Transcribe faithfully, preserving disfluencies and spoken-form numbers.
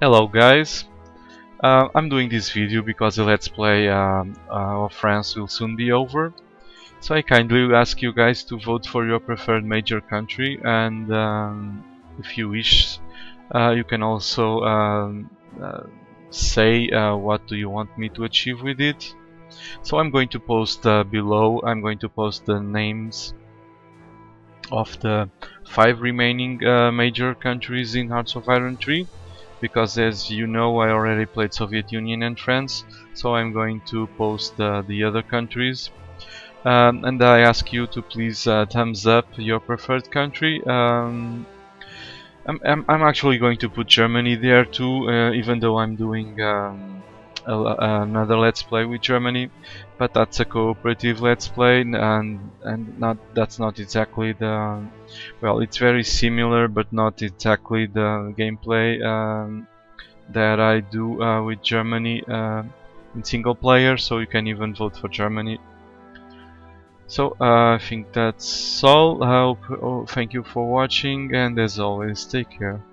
Hello guys, uh, I'm doing this video because the Let's Play um, uh, of France will soon be over. So I kindly ask you guys to vote for your preferred major country, and um, if you wish, uh, you can also um, uh, say uh, what do you want me to achieve with it. So I'm going to post uh, below, I'm going to post the names of the five remaining uh, major countries in Hearts of Iron three. Because as you know, I already played Soviet Union and France, so I'm going to post uh, the other countries. Um, and I ask you to please uh, thumbs up your preferred country. Um, I'm, I'm, I'm actually going to put Germany there too, uh, even though I'm doing um, a, another Let's Play with Germany, but that's a cooperative Let's Play, and and not that's not exactly the well, it's very similar, but not exactly the gameplay um, that I do uh, with Germany uh, in single player. So you can even vote for Germany. So uh, I think that's all. I hope, oh, thank you for watching, and as always, take care.